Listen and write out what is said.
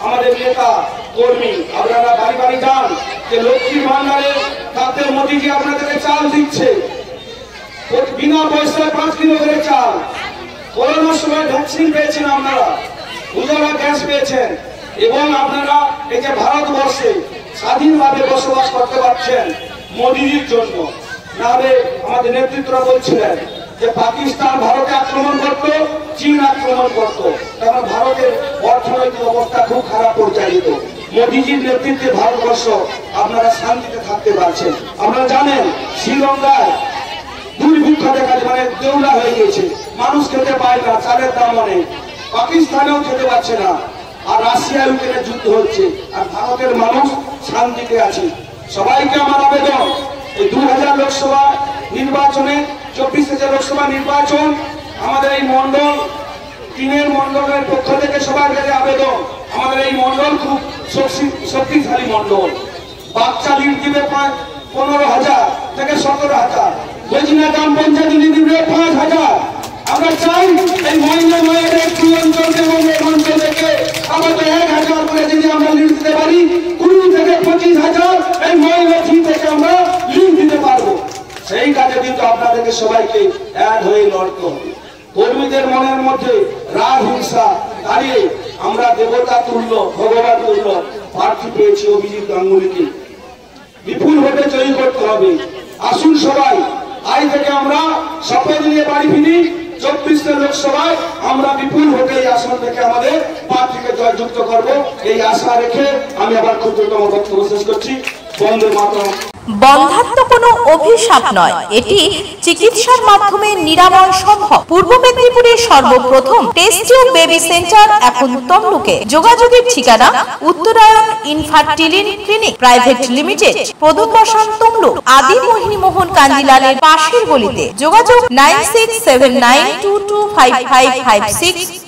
আমাদের নেতা কর্মী আপনারা বাড়ি বাড়ি যান যে লক্ষ্মী ভান্ডারে তাতে মোদীজি আপনাদেরকে চাল দিচ্ছে, বিনা পয়সায় 5 কিলো করে চাল। করোনার সময় ভ্যাকসিন পেয়েছেন আপনারা, উজালা গ্যাস পেয়েছেন, এবং আপনারা এই যে ভারতবর্ষে স্বাধীনভাবে বসবাস করতে পারছেন মোদীজির জন্য। নাহলে আমাদের নেতৃত্বরা বলছিলেন যে পাকিস্তান ভারতে আক্রমণ করত, চীন আক্রমণ করত, তখন ভারতের অর্থনৈতিক অবস্থা খুব খারাপ পর্যায়ে যেত। মোদীজির নেতৃত্বে ভারতবর্ষ আপনারা শান্তিতে থাকতে পারছেন। আপনারা জানেন শ্রীলঙ্কায় দুর্ভিক্ষ দেখা যায়, মানে দেউলা হয়ে গেছে, মানুষ খেতে পায় না, চালের দাম অনেক। পাকিস্তানেও খেতে পাচ্ছে না, আর রাশিয়া ইউক্রেনের যুদ্ধ হচ্ছে, আর ভারতের মানুষ শান্তিতে আছে। সবাইকে আমার আবেদন, এই 2000 লোকসভা নির্বাচনে 24 লোকসভা নির্বাচন আমাদের এই মন্ডল 3 মন্ডলের পক্ষ থেকে সবার কাছে আবেদন, আমাদের এই মন্ডল খুব শক্তিশালী মন্ডল। বাচ্চা লিড দিবে 15,000 থেকে 17,000, বৈজনা গ্রাম পঞ্চায়েত লিড দিবে 5,000। আমরা চাই এই মহিলা মেয়েদের একটি অঞ্চল এবং এই অঞ্চল থেকে আমাদের 1,000 করে যদি আমরা লিড দিতে পারি, 20 থেকে 25,000 এই মহিলা থেকে আমরা লিড দিতে পারবো। সেই কাজে কিন্তু আপনাদেরকে সবাইকে এক হয়ে লড়তে হবে। কর্মীদের মনের মধ্যে রাগ হিংসা দাঁড়িয়ে আমরা দেবতা তুল্য, ভগবান তুল্য প্রার্থী পেয়েছি অভিজিৎ গাঙ্গুলিকে, বিপুল ভোটে জয়ী করতে হবে। আসুন সবাই আজ থেকে আমরা শপথ নিয়ে বাড়ি ফিরি, 24 লোকসভায় আমরা বিপুল ভোটে এই আসন থেকে আমাদের প্রার্থীকে জয়যুক্ত করব, এই আশা রেখে আমি আবার ক্ষুদ্রতম বক্তব্য শেষ করছি। বন্দে মাতরম। বন্ধ্যাত্ব কোনো অভিশাপ নয়, এটি চিকিৎসার মাধ্যমে নিরাময় সম্ভব। পূর্ব মেদিনীপুরের সর্বপ্রথম টেস্ট টিউব বেবি সেন্টার এখন তমলুকে। যোগাযোগের ঠিকানা Uttarayan infertility clinic private limited, প্রদূত বসান তমলুক, আদি মোহিনী মোহন কাঞ্জিলালের পাশের গলিতে। যোগাযোগ 9679225556